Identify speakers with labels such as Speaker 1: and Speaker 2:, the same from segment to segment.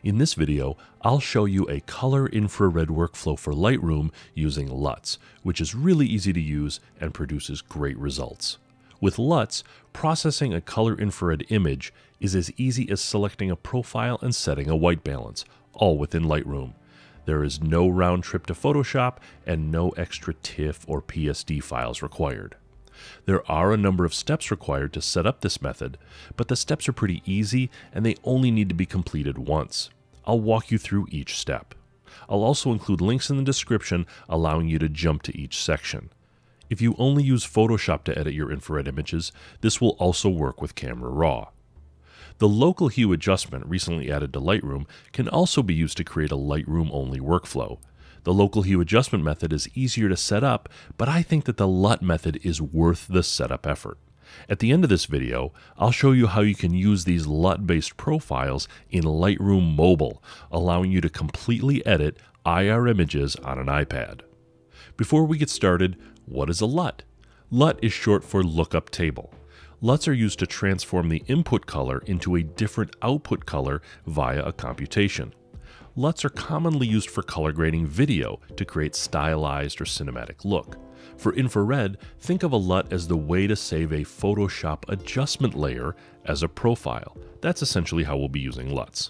Speaker 1: In this video, I'll show you a color infrared workflow for Lightroom using LUTs, which is really easy to use and produces great results. With LUTs, processing a color infrared image is as easy as selecting a profile and setting a white balance, all within Lightroom. There is no round trip to Photoshop and no extra TIFF or PSD files required. There are a number of steps required to set up this method, but the steps are pretty easy and they only need to be completed once. I'll walk you through each step. I'll also include links in the description allowing you to jump to each section. If you only use Photoshop to edit your infrared images, this will also work with Camera Raw. The local hue adjustment recently added to Lightroom can also be used to create a Lightroom-only workflow. The local hue adjustment method is easier to set up, but I think that the LUT method is worth the setup effort. At the end of this video, I'll show you how you can use these LUT-based profiles in Lightroom Mobile, allowing you to completely edit IR images on an iPad. Before we get started, what is a LUT? LUT is short for lookup table. LUTs are used to transform the input color into a different output color via a computation. LUTs are commonly used for color grading video to create stylized or cinematic look. For infrared, think of a LUT as the way to save a Photoshop adjustment layer as a profile. That's essentially how we'll be using LUTs.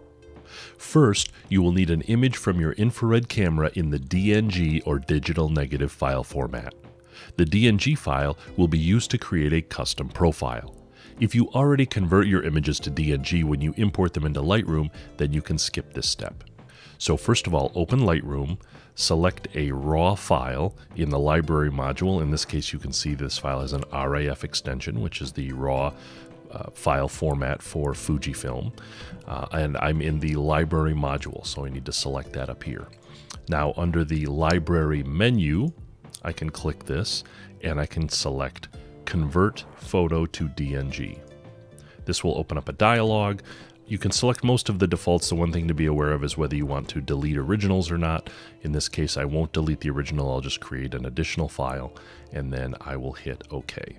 Speaker 1: First, you will need an image from your infrared camera in the DNG or digital negative file format. The DNG file will be used to create a custom profile. If you already convert your images to DNG when you import them into Lightroom, then you can skip this step. So first of all, open Lightroom, select a RAW file in the library module. In this case, you can see this file has an RAF extension, which is the RAW file format for Fujifilm. And I'm in the library module, so I need to select that up here. Now, under the library menu, I can click this and I can select Convert Photo to DNG. This will open up a dialog. You can select most of the defaults. The one thing to be aware of is whether you want to delete originals or not. In this case, I won't delete the original. I'll just create an additional file and then I will hit OK.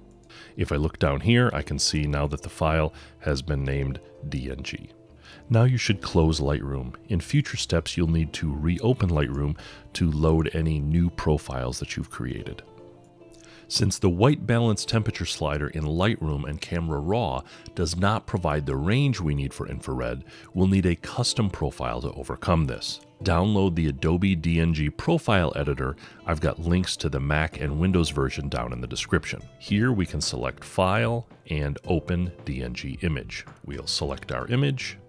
Speaker 1: If I look down here, I can see now that the file has been named DNG. Now you should close Lightroom. In future steps, you'll need to reopen Lightroom to load any new profiles that you've created. Since the white balance temperature slider in Lightroom and Camera Raw does not provide the range we need for infrared, we'll need a custom profile to overcome this. Download the Adobe DNG Profile Editor. I've got links to the Mac and Windows version down in the description. Here we can select File and Open DNG Image. We'll select our image,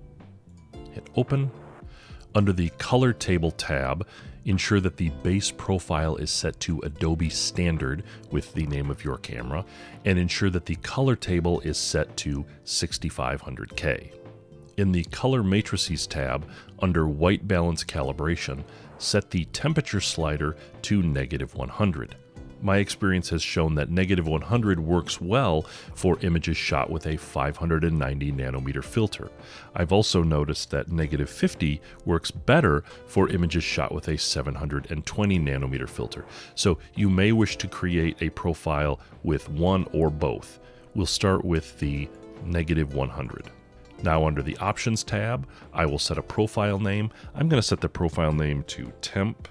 Speaker 1: hit Open. Under the Color Table tab, ensure that the base profile is set to Adobe Standard with the name of your camera, and ensure that the color table is set to 6500K. In the Color Matrices tab, under White Balance Calibration, set the temperature slider to -100. My experience has shown that -100 works well for images shot with a 590 nanometer filter. I've also noticed that -50 works better for images shot with a 720 nanometer filter. So you may wish to create a profile with one or both. We'll start with the -100. Now under the Options tab, I will set a profile name. I'm going to set the profile name to temp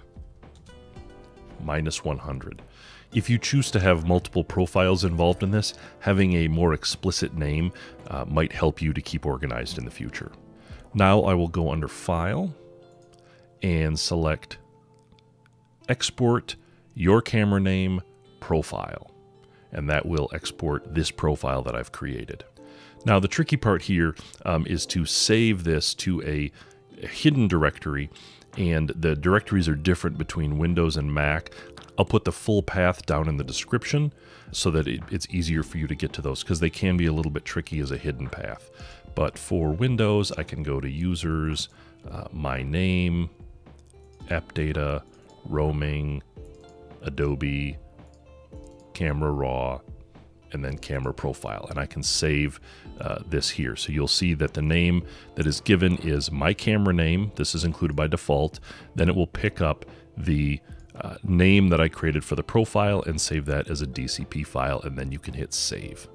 Speaker 1: -100. If you choose to have multiple profiles involved in this, having a more explicit name might help you to keep organized in the future. Now I will go under File and select Export Your Camera Name Profile, and that will export this profile that I've created. Now the tricky part here is to save this to a hidden directory, and the directories are different between Windows and Mac. I'll put the full path down in the description so that it's easier for you to get to those, because they can be a little bit tricky as a hidden path. But for Windows, I can go to Users, My Name, App Data, Roaming, Adobe, Camera Raw, and then Camera Profile. And I can save this here. So you'll see that the name that is given is my camera name. This is included by default. Then it will pick up the name that I created for the profile and save that as a DCP file, and then you can hit save.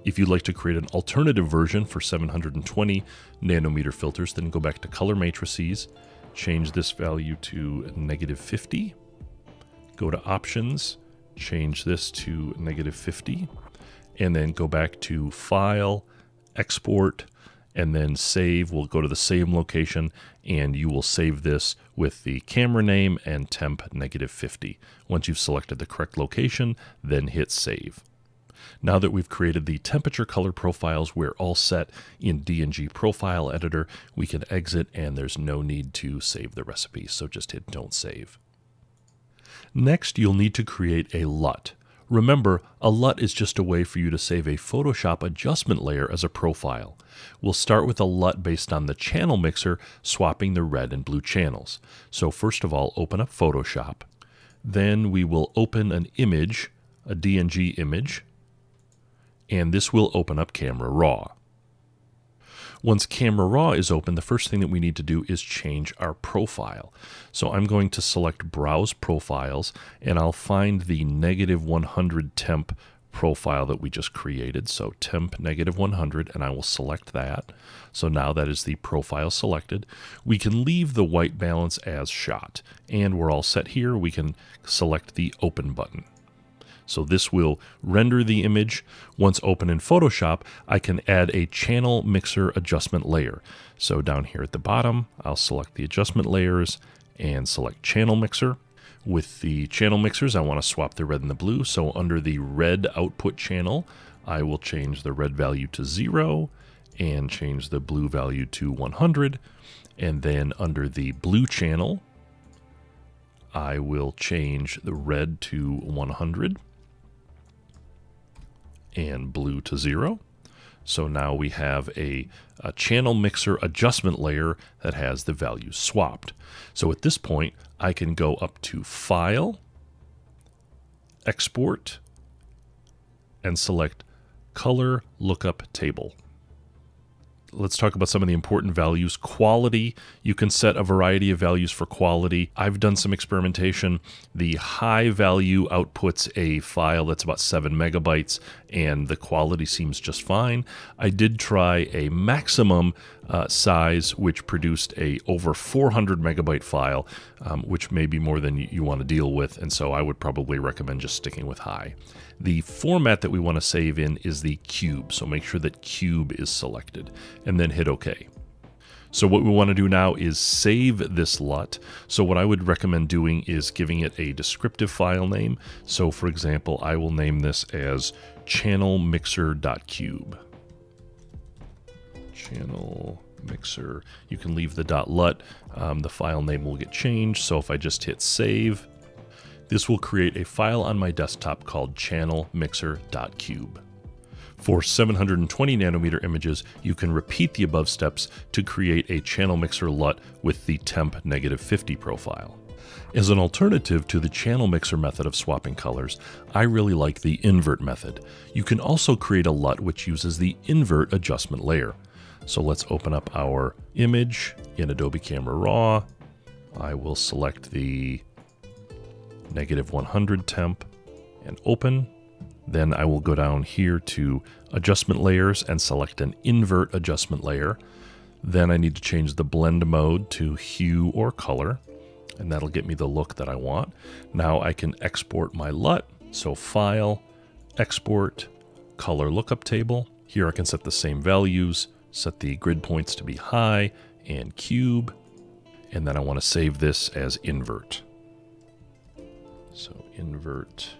Speaker 1: If you'd like to create an alternative version for 720 nanometer filters, then go back to color matrices, change this value to -50, go to options, change this to -50, and then go back to file, export, and then save. We'll go to the same location and you will save this with the camera name and temp -50. Once you've selected the correct location, then hit save. Now that we've created the temperature color profiles, we're all set in D&G Profile Editor. We can exit and there's no need to save the recipe, so just hit Don't Save. Next, you'll need to create a LUT. Remember, a LUT is just a way for you to save a Photoshop adjustment layer as a profile. We'll start with a LUT based on the channel mixer, swapping the red and blue channels. So first of all, open up Photoshop. Then we will open an image, a D&G image, and this will open up Camera Raw. Once Camera Raw is open, the first thing that we need to do is change our profile. So I'm going to select Browse Profiles, and I'll find the -100 temp profile that we just created. So temp -100, and I will select that. So now that is the profile selected. We can leave the white balance as shot, and we're all set here. We can select the Open button. So this will render the image. Once open in Photoshop, I can add a channel mixer adjustment layer. So down here at the bottom, I'll select the adjustment layers and select channel mixer. With the channel mixers, I want to swap the red and the blue. So under the red output channel, I will change the red value to 0 and change the blue value to 100. And then under the blue channel, I will change the red to 100. And blue to 0. So now we have a channel mixer adjustment layer that has the values swapped. So at this point, I can go up to File, Export, and select Color Lookup Table. Let's talk about some of the important values. Quality, you can set a variety of values for quality. I've done some experimentation. The high value outputs a file that's about 7 megabytes, and the quality seems just fine. I did try a maximum size, which produced a over 400 megabyte file, which may be more than you want to deal with, and so I would probably recommend just sticking with high. The format that we want to save in is the cube, so make sure that cube is selected, and then hit OK. So what we want to do now is save this LUT. So what I would recommend doing is giving it a descriptive file name. So for example, I will name this as channelmixer.cube. Channel mixer. You can leave the .lut. The file name will get changed. So if I just hit save, this will create a file on my desktop called channelmixer.cube. For 720 nanometer images, you can repeat the above steps to create a channel mixer LUT with the temp -50 profile. As an alternative to the channel mixer method of swapping colors, I really like the invert method. You can also create a LUT which uses the invert adjustment layer. So let's open up our image in Adobe Camera Raw. I will select the -100 temp and open. Then I will go down here to adjustment layers and select an invert adjustment layer. Then I need to change the blend mode to hue or color, and that'll get me the look that I want. Now I can export my LUT. So File, Export, Color Lookup Table. Here I can set the same values, set the grid points to be high and cube, and then I want to save this as invert. So invert.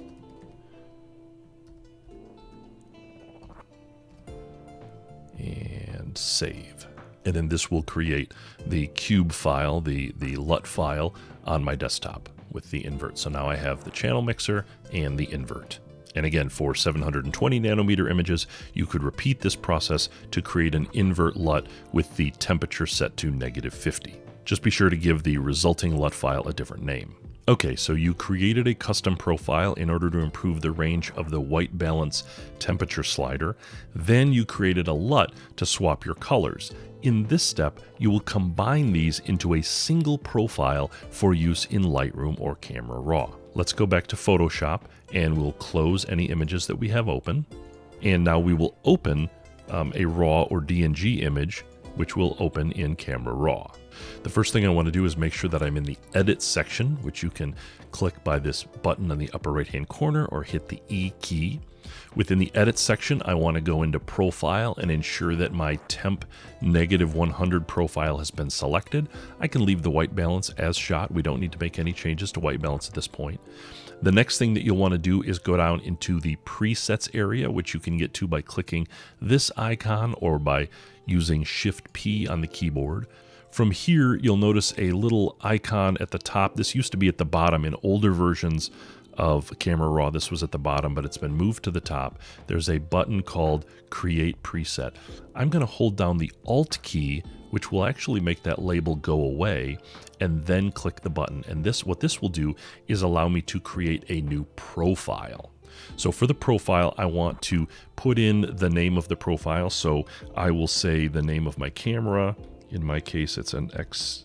Speaker 1: And save. And then this will create the cube file, the LUT file on my desktop with the invert. So now I have the channel mixer and the invert. And again, for 720 nanometer images, you could repeat this process to create an invert LUT with the temperature set to -50. Just be sure to give the resulting LUT file a different name. Okay, so you created a custom profile in order to improve the range of the white balance temperature slider. Then you created a LUT to swap your colors. In this step, you will combine these into a single profile for use in Lightroom or Camera Raw. Let's go back to Photoshop and we'll close any images that we have open. And now we will open a RAW or DNG image, which will open in Camera Raw. The first thing I want to do is make sure that I'm in the Edit section, which you can click by this button on the upper right-hand corner or hit the E key. Within the Edit section, I want to go into Profile and ensure that my Temp -100 profile has been selected. I can leave the white balance as shot. We don't need to make any changes to white balance at this point. The next thing that you'll want to do is go down into the Presets area, which you can get to by clicking this icon or by using Shift-P on the keyboard. From here, you'll notice a little icon at the top. This used to be at the bottom in older versions of Camera Raw. This was at the bottom, but it's been moved to the top. There's a button called Create Preset. I'm going to hold down the Alt key, which will actually make that label go away, and then click the button. And what this will do is allow me to create a new profile. So for the profile, I want to put in the name of the profile. So I will say the name of my camera. In my case, it's an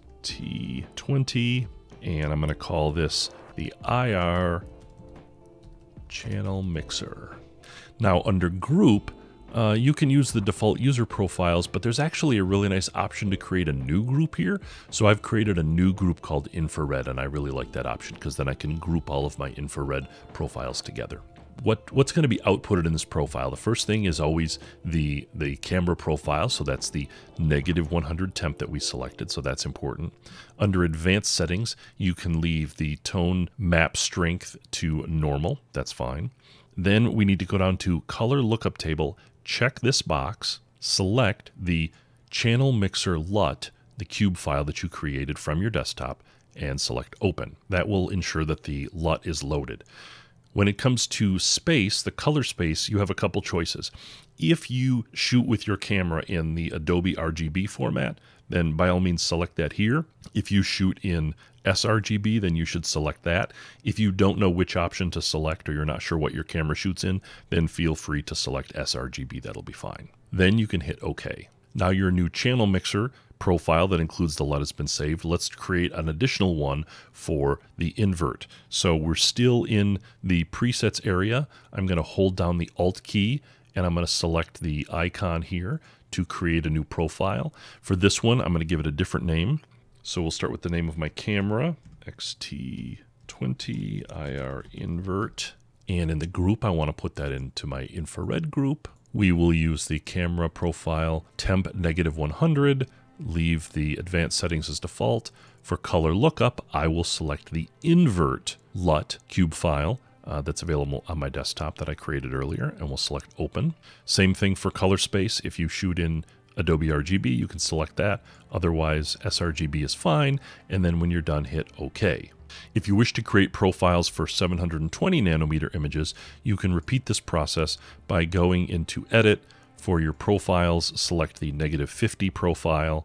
Speaker 1: XT20, and I'm going to call this the IR Channel Mixer. Now under Group, you can use the default user profiles, but there's actually a really nice option to create a new group here. So I've created a new group called Infrared, and I really like that option because then I can group all of my infrared profiles together. What's going to be outputted in this profile? The first thing is always the camera profile, so that's the -100 temp that we selected, so that's important. Under advanced settings, you can leave the tone map strength to normal, that's fine. Then we need to go down to color lookup table, check this box, select the channel mixer LUT, the cube file that you created from your desktop, and select open. That will ensure that the LUT is loaded. When it comes to space, the color space, you have a couple choices. If you shoot with your camera in the Adobe RGB format, then by all means select that here. If you shoot in sRGB, then you should select that. If you don't know which option to select or you're not sure what your camera shoots in, then feel free to select sRGB, that'll be fine. Then you can hit OK. Now your new channel mixer profile that includes the LUT has been saved. Let's create an additional one for the invert. So we're still in the presets area. I'm going to hold down the Alt key and I'm going to select the icon here to create a new profile. For this one, I'm going to give it a different name. So we'll start with the name of my camera, XT20 IR invert. And in the group, I want to put that into my infrared group. We will use the camera profile temp -100, leave the advanced settings as default. For color lookup, I will select the invert LUT cube file that's available on my desktop that I created earlier, and we'll select open. Same thing for color space. If you shoot in Adobe RGB, you can select that. Otherwise, sRGB is fine. And then when you're done, hit OK. If you wish to create profiles for 720 nanometer images, you can repeat this process by going into Edit. For your profiles, select the -50 profile,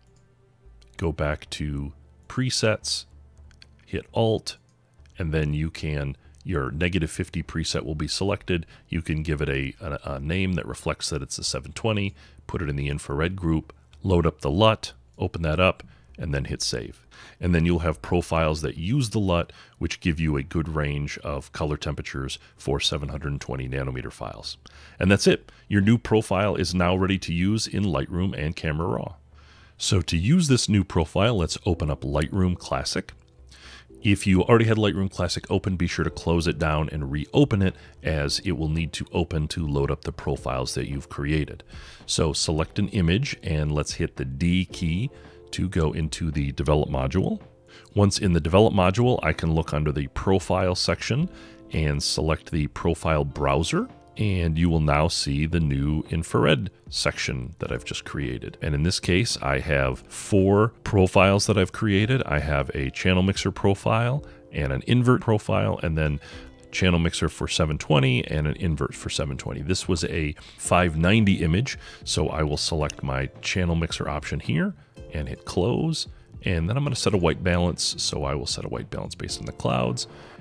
Speaker 1: go back to Presets, hit Alt, and then you can, your -50 preset will be selected. You can give it a name that reflects that it's a 720, put it in the infrared group, load up the LUT, open that up, and then hit Save. And then you'll have profiles that use the LUT, which give you a good range of color temperatures for 720 nanometer files. And that's it. Your new profile is now ready to use in Lightroom and Camera Raw. So to use this new profile, let's open up Lightroom Classic. If you already had Lightroom Classic open, be sure to close it down and reopen it, as it will need to open to load up the profiles that you've created. So select an image and let's hit the D key to go into the Develop module. Once in the Develop module, I can look under the Profile section and select the Profile Browser, and you will now see the new infrared section that I've just created. And in this case, I have 4 profiles that I've created. I have a channel mixer profile and an invert profile, and then channel mixer for 720 and an invert for 720. This was a 590 image, so I will select my channel mixer option here and hit close. And then I'm going to set a white balance, so I will set a white balance based on the clouds.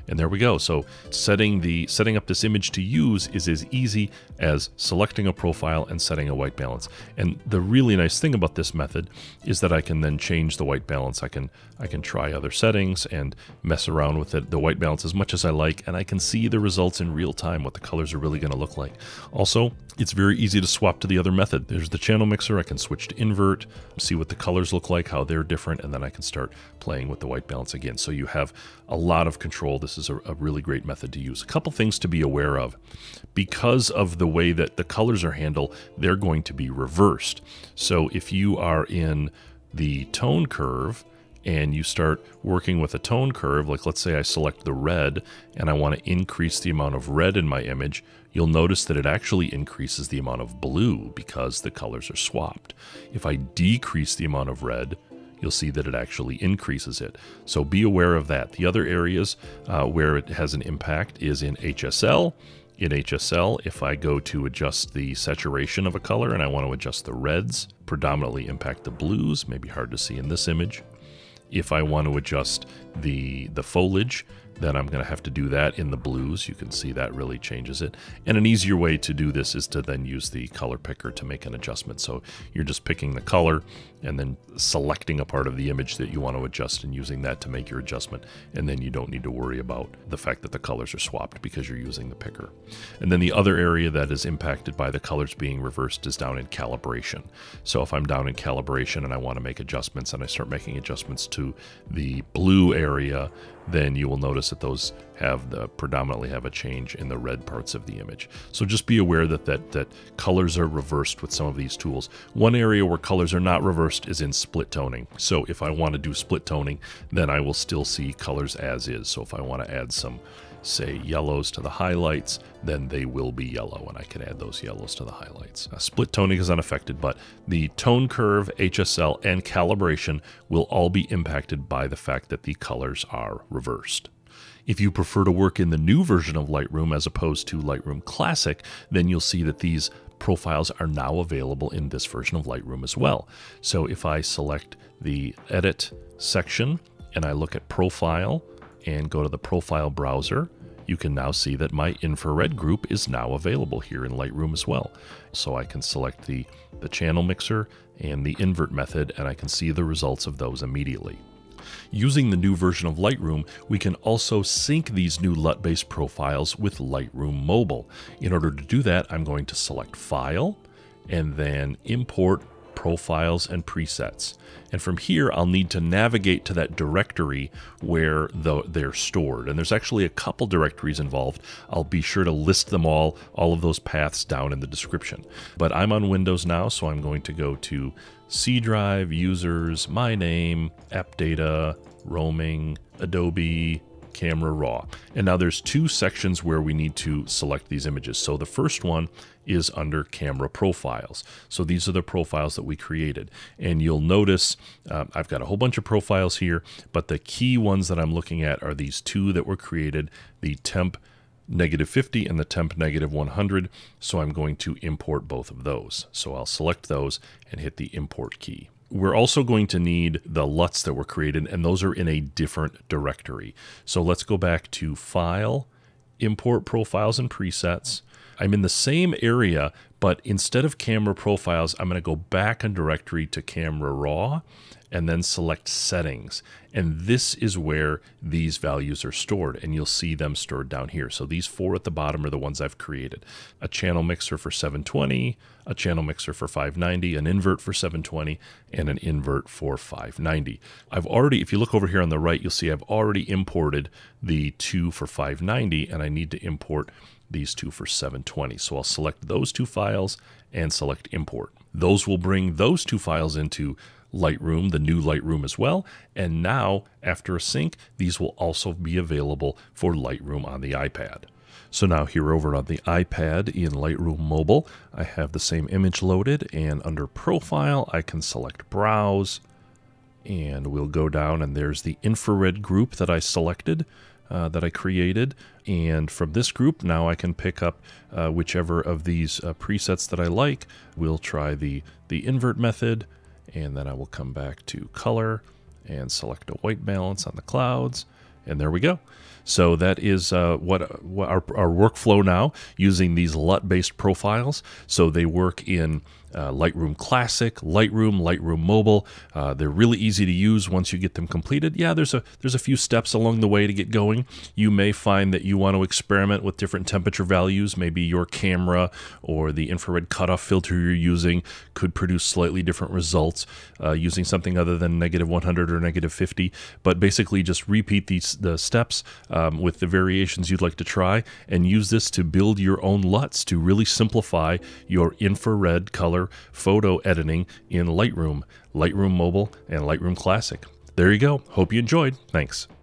Speaker 1: And there we go. So setting up this image to use is as easy as selecting a profile and setting a white balance. And the really nice thing about this method is that I can then change the white balance. I can try other settings and mess around with the white balance as much as I like, and I can see the results in real time, what the colors are really going to look like. Also, it's very easy to swap to the other method. There's the channel mixer. I can switch to invert, see what the colors look like, how they're different, and then I can start playing with the white balance again. So you have a lot of control. This is a really great method to use. A couple things to be aware of. Because of the way that the colors are handled, they're going to be reversed. So if you are in the tone curve and you start working with a tone curve, like let's say I select the red and I want to increase the amount of red in my image, you'll notice that it actually increases the amount of blue because the colors are swapped. If I decrease the amount of red, you'll see that it actually increases it. So be aware of that. The other areas where it has an impact is in HSL. In HSL, if I go to adjust the saturation of a color and I want to adjust the reds, predominantly impact the blues, maybe hard to see in this image. If I want to adjust the foliage, then I'm going to have to do that in the blues. You can see that really changes it. And an easier way to do this is to then use the color picker to make an adjustment. So you're just picking the color and then selecting a part of the image that you want to adjust and using that to make your adjustment. And then you don't need to worry about the fact that the colors are swapped because you're using the picker. And then the other area that is impacted by the colors being reversed is down in calibration. So if I'm down in calibration and I want to make adjustments and I start making adjustments to the blue area, then you will notice that those predominantly have a change in the red parts of the image. So just be aware that colors are reversed with some of these tools. One area where colors are not reversed is in split toning. So if I want to do split toning, then I will still see colors as is. So if I want to add some, say, yellows to the highlights, then they will be yellow, and I can add those yellows to the highlights. Split toning is unaffected, but the tone curve, HSL, and calibration will all be impacted by the fact that the colors are reversed. If you prefer to work in the new version of Lightroom as opposed to Lightroom Classic, then you'll see that these profiles are now available in this version of Lightroom as well. So if I select the Edit section and I look at Profile and go to the Profile browser, you can now see that my infrared group is now available here in Lightroom as well. So I can select the channel mixer and the invert method, and I can see the results of those immediately. Using the new version of Lightroom, we can also sync these new LUT-based profiles with Lightroom Mobile. In order to do that, I'm going to select File and then Import Profiles and Presets. And from here, I'll need to navigate to that directory where they're stored. And there's actually a couple directories involved. I'll be sure to list them all of those paths down in the description. But I'm on Windows now, so I'm going to go to C Drive, Users, My Name, App Data, Roaming, Adobe, Camera Raw. And now there's two sections where we need to select these images. So the first one is under Camera Profiles. So these are the profiles that we created. And you'll notice I've got a whole bunch of profiles here, but the key ones that I'm looking at are these two that were created, the temp -50 and the temp -100. So I'm going to import both of those. So I'll select those and hit the import key. We're also going to need the LUTs that were created, and those are in a different directory. So let's go back to File, Import Profiles and Presets. I'm in the same area, but instead of Camera Profiles, I'm going to go back a directory to Camera Raw and then select Settings. And this is where these values are stored, and you'll see them stored down here. So these four at the bottom are the ones I've created. A channel mixer for 720, a channel mixer for 590, an invert for 720, and an invert for 590. I've already, if you look over here on the right, you'll see I've already imported the two for 590, and I need to import these two for 720. So I'll select those two files and select Import. Those will bring those two files into Lightroom, the new Lightroom as well. And now, after a sync, these will also be available for Lightroom on the iPad. So now here over on the iPad in Lightroom Mobile, I have the same image loaded, and under Profile, I can select Browse, and we'll go down, and there's the infrared group that I selected, that I created. And from this group, now I can pick up whichever of these presets that I like. We'll try the invert method, and then I will come back to color and select a white balance on the clouds. And there we go. So that is what our workflow now, using these LUT-based profiles. So they work in Lightroom Classic, Lightroom Mobile. They're really easy to use once you get them completed. Yeah, there's a few steps along the way to get going. You may find that you want to experiment with different temperature values. Maybe your camera or the infrared cutoff filter you're using could produce slightly different results using something other than -100 or -50. But basically just repeat the steps with the variations you'd like to try, and use this to build your own LUTs to really simplify your infrared color photo editing in Lightroom Mobile, and Lightroom Classic. There you go. Hope you enjoyed. Thanks.